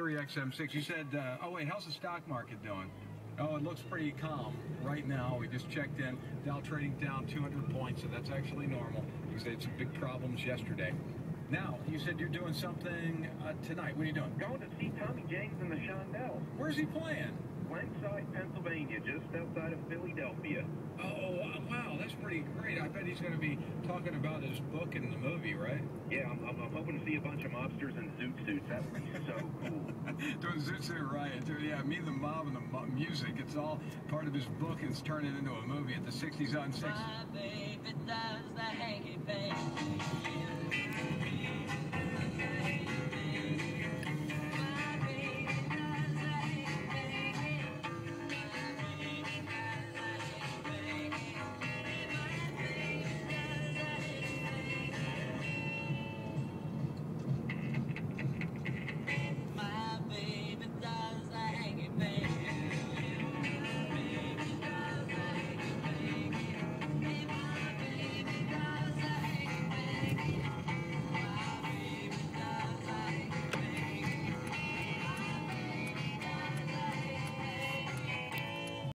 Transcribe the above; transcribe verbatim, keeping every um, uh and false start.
three X M six. You said, uh, oh, wait, how's the stock market doing? Oh, it looks pretty calm right now. We just checked in. Dow trading down two hundred points, so that's actually normal because they had some big problems yesterday. Now, you said you're doing something uh, tonight. What are you doing? Going to see Tommy James and the Shondells. Where's he playing? Glenside, Pennsylvania, just outside of Philadelphia. Oh, wow, that's pretty great. I bet he's going to be talking about his book and the movie, right? Yeah, I'm, I'm, I'm hoping to see a bunch of mobsters in zoot suits. That would be so cool. Doing Zoot Suit Riot, too. Yeah, Me, the Mob, and the mo music. It's all part of his book, and it's turning into a movie at the sixties on six. My baby does the hanky panky.